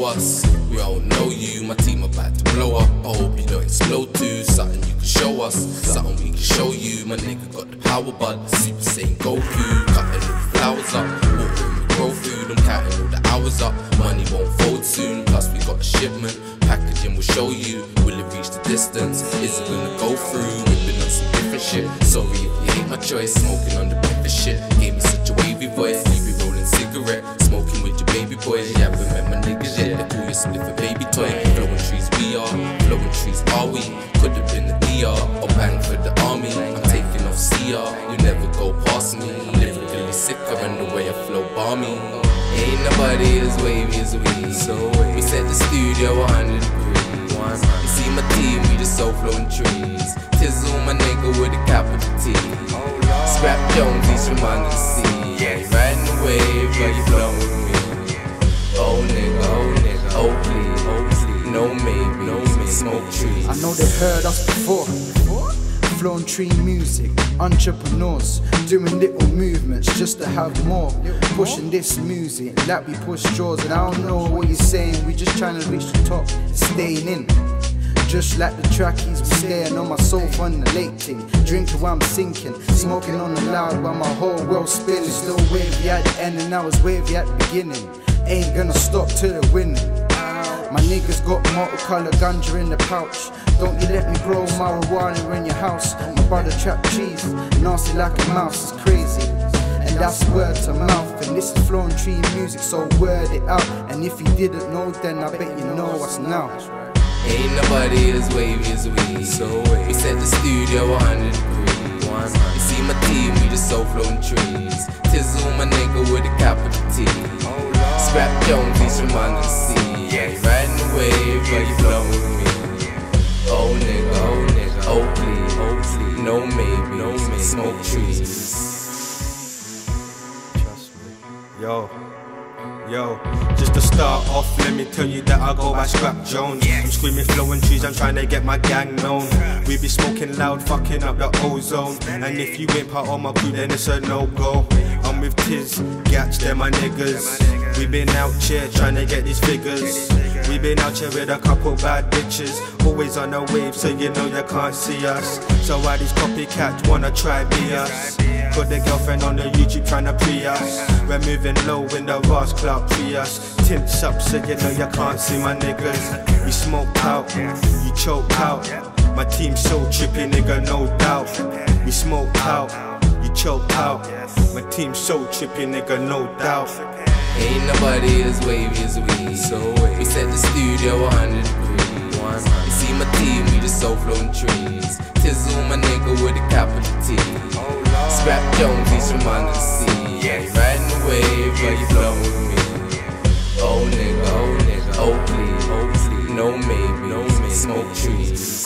know us, we all know you. My team about to blow up, I hope you don't explode too. Something you can show us, something we can show you. My nigga got the power bud, Super Saiyan Goku. Cutting all the flowers up, watering we grow food. I'm counting all the hours up, money won't fold soon. Plus we got a shipment, packaging will show you. Will it reach the distance, is it gonna go through? Whipping on some different shit, sorry if you hate my choice. Smoking on the breakfast shit, gave me such a wavy voice. You be rolling cigarette, smoking with your baby boy. Yeah, I remember niggas, yeah, they call you spliff a baby toy. Flowing trees we are, flowing trees are we? Could've been the DR, or bang for the army. I'm taking off CR, you never go past me. Lyrically sicker and the way I flow balmy. Ain't nobody as wavy as we, so we set the studio 100 degrees. You see my team, we just so flowing trees. Tizzle, my nigga with a capital T. Scrap Jones, he's from under the sea. Yeah, you riding the wave, but you flowing with me. Oh nigga, oh please, no maybe, smoke trees. I know they've heard us before. Flowing tree music, entrepreneurs doing little movements just to have more. Pushing this music like we push jaws. And I don't know what you're saying, we just trying to reach the top, staying in. Just like the trackies, we staying on my sofa on the late thing. Drinking while I'm sinking, smoking on the loud while my whole world spinning. Still wavy at the end and I was wavy at the beginning. Ain't gonna stop till the winning. My niggas got multicolored ganja in the pouch. Don't you let me grow marijuana in your house. My brother trap cheese, nasty like a mouse, it's crazy. And that's word to mouth. And this is flowing tree music, so word it out. And if you didn't know, then I bet you know us now. Ain't nobody as wavy as we, so we set the studio 100 degrees. You see my team, we just so flowing trees. Tizzle, my nigga with a capital T. Scrap Jones, he's from under the sea. Yeah, you riding the wave, but you flowing with me. Oh nigga, oh please, no maybe, smoke trees. Trust me. Yo, just to start off, let me tell you that I go by Scrap Jones. I'm screaming flowing trees, I'm trying to get my gang known. We be smoking loud, fucking up the ozone. And if you ain't part of my crew, then it's a no-go. I'm with Tiz, Gats, they're my niggas. We been out here trying to get these figures. We been out here with a couple bad bitches. Always on a wave, so you know you can't see us. So why these copycats wanna try be us? Got the girlfriend on the YouTube trying to pre us. We're moving low in the Ross Club Prius. Tints up so you know you can't see my niggas. We smoke out, you choke out. My team so trippy, nigga, no doubt. We smoke out, you choke out. My team so trippy, nigga, no doubt. Ain't nobody as wavy as we, so we set the studio 100 degrees. You see my team, we just so flowing trees. Tizzle, my nigga with a capital T. Scrap Jones, he's from under the sea. Yeah, you riding the wave, but you flowing with me. Oh nigga, oh please, no maybe, smoke trees.